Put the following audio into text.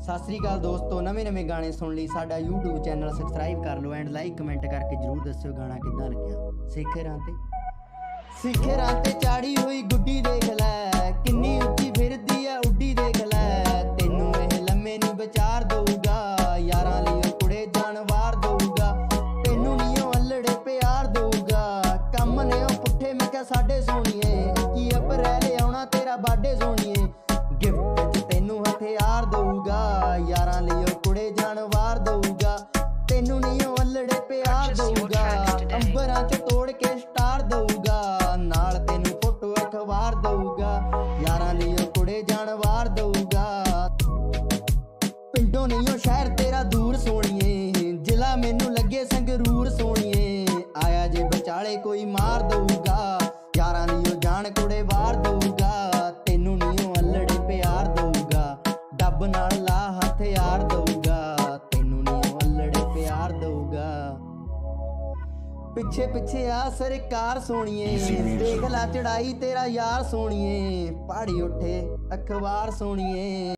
सत श्री अकाल दोस्तों, नवे नवे गाने सुन ली साडा यूट्यूब चैनल सबसक्राइब कर लो एंड लाइक कमेंट करके जरूर दस्यो गाना किद्दां लग्या। सिखेरां ते चाड़ी हुई गुड्डी देख लै, किन्नी उच्ची फिरदी है उड्डी देख लै। तेनू एह लम्मे नी विचार दऊगा, यारां लियो कुड़े जान वार दऊगा। तेनू नी अल्लड़े प्यार दऊगा, कम ने पुट्ठे मैं क्या साडे सोनिए। 21 अप्रैल आउणा तेरा बर्थडे सोनिए, गिफ्ट तेनू हथियार दऊगा। यारां लियो कुड़े जान वार दऊगा, तेनू नी अल्लड़े प्यार दऊगा। अंबरां च तोड़ के स्टार दऊगा, नाल तेनू फोटो अखबार दऊगा। यारां लियो कुड़े जान वार दऊगा। पिंडों नहीं शहर तेरा दूर सोनिए, जिला मैनू लगे संगरूर सोनिए। आया जे बचाले कोई मार दऊगा, यारां लियो जान कुड़े वार दऊगा। तेनू नहीं अल्लड़े प्यार दऊगा, डब नाल ला हथियार दऊगा। तेनू नहीं अल्लड़े प्यार दऊगा। पिछे पिछे आ सरकार सोनिए, देख ला चढ़ाई तेरा यार सोनिए। पहाड़ी उठे अखबार सोनिए।